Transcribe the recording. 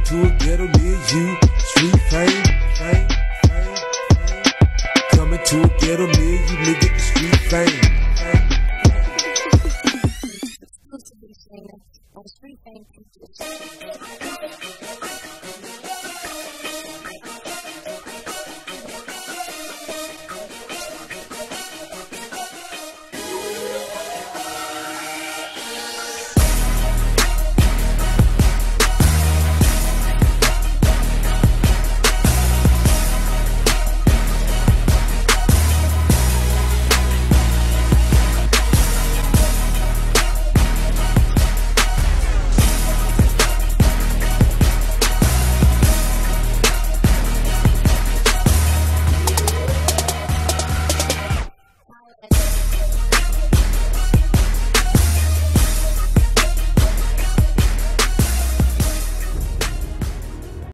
to a ghetto near you. Street fame, fame, fame, fame. Coming to a ghetto near you, nigga, the street fame. Exclusively Shayna on Street Fame.